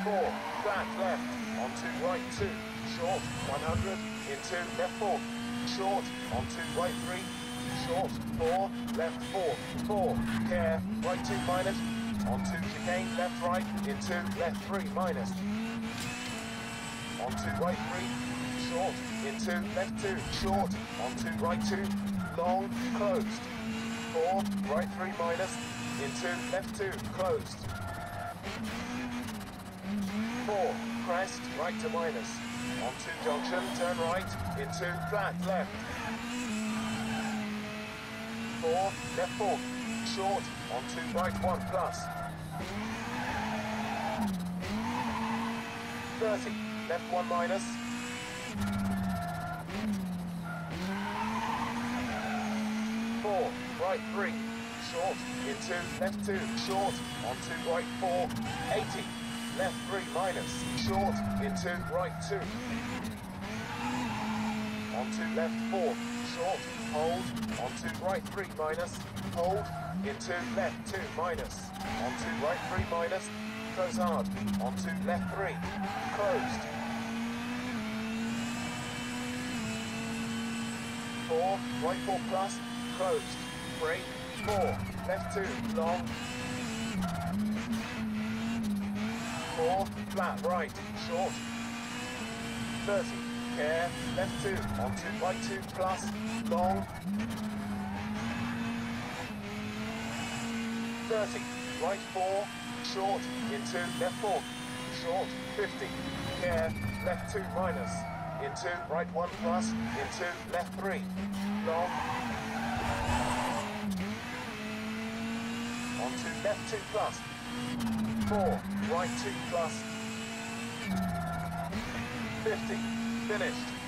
4, flat left, onto right 2, short, 100, into left 4, short, onto right 3, short, 4, left 4, 4, care, right 2 minus, onto chicane, left right, into left 3 minus, onto right 3, short, into left 2, short, onto right 2, long, closed, 4, right 3 minus, into left 2, closed, 4, crest, right to minus, onto junction, turn right, into flat left, 4, left 4, short, onto right 1 plus, 30, left 1 minus, 4, right 3, short, into left 2, short, onto right 4, 80, left 3 minus, short, into right 2, onto left 4, short, hold, onto right 3 minus, hold, into left 2 minus, onto right 3 minus, close hard, onto left 3, closed, 4, right 4 plus, closed, brake, 4, left 2, long, 4, flat right, short, 30, care, left 2, onto right 2 plus, long, 30, right 4, short, into left 4, short, 50, care, left 2 minus, into right 1 plus, into left 3, long, onto left 2 plus, 4, right 2 plus, 50, finished.